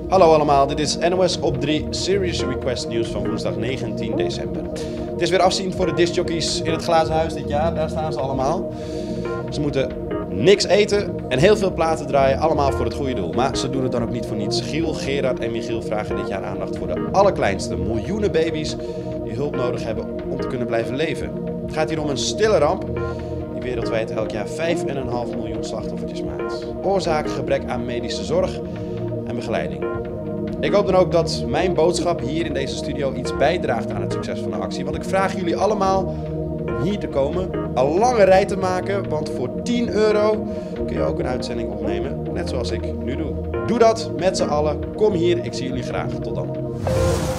Hallo allemaal, dit is NOS op 3 Serious Request nieuws van woensdag 19 december. Het is weer afzien voor de discjockeys in het glazen huis dit jaar, daar staan ze allemaal. Ze moeten niks eten en heel veel platen draaien, allemaal voor het goede doel. Maar ze doen het dan ook niet voor niets. Giel, Gerard en Michiel vragen dit jaar aandacht voor de allerkleinste miljoenen baby's die hulp nodig hebben om te kunnen blijven leven. Het gaat hier om een stille ramp die wereldwijd elk jaar 5,5 miljoen slachtoffertjes maakt. Oorzaak gebrek aan medische zorg en begeleiding. Ik hoop dan ook dat mijn boodschap hier in deze studio iets bijdraagt aan het succes van de actie. Want ik vraag jullie allemaal om hier te komen, een lange rij te maken. Want voor €10 kun je ook een uitzending opnemen, net zoals ik nu doe. Doe dat met z'n allen. Kom hier, ik zie jullie graag. Tot dan.